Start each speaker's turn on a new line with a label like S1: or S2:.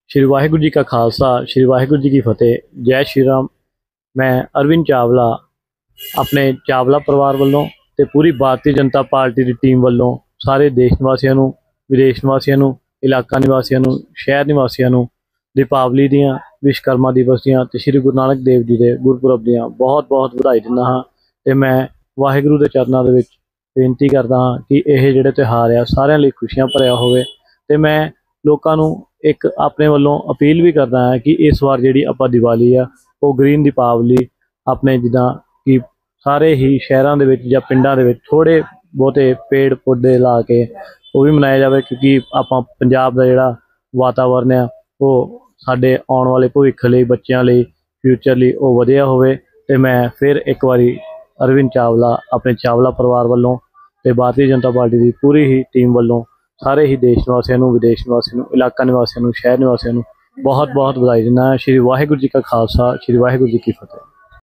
S1: श्री वाहिगुरू जी का खालसा, श्री वाहिगुरू जी की फतेह। जय श्री राम। मैं अरविंद चावला अपने चावला परिवार वालों ते पूरी भारतीय जनता पार्टी की टीम वालों सारे देश निवासियों नूं, विदेश निवासियों नूं, इलाका निवासियों नूं, शहर निवासियों नूं दीपावली दियां, विश्वकर्मा दिवस दियां ते श्री गुरु नानक देव जी के गुरपुरब दियां बहुत बहुत ਵਧਾਈ दिंदा हाँ। ते मैं वाहिगुरू के चरणों दे विच बेनती करदा हाँ कि यह जिहड़े त्यौहार आ सारिਆਂ ਲਈ खुशियां भरिया होवे। ते मैं लोकां नूं एक अपने वालों अपील भी करदा हाँ कि इस बार जिहड़ी आपां दिवाली आ वो ग्रीन दीपावली अपने जिद्दां कि सारे ही शहरों के या पिंडां दे विच थोड़े बहुते पेड़ पौधे ला के वो भी मनाया जाए, क्योंकि आपां पंजाब का जिहड़ा वातावरण आ वो साडे आने वाले भविख लई, बच्चों लई, फ्यूचर लई वो वधिया होवे। ते मैं फिर एक बारी अरविंद चावला अपने चावला परिवार वालों ते भारतीय जनता पार्टी की पूरी ही टीम वालों सारे ही देश निवासियों नूं, विदेश निवासियों नूं, इलाका निवासियों नूं, शहर निवासियों नूं बहुत बहुत ਵਧਾਈ दिंदा। श्री वाहिगुरू जी का खालसा, श्री वाहिगुरू जी की फतेह।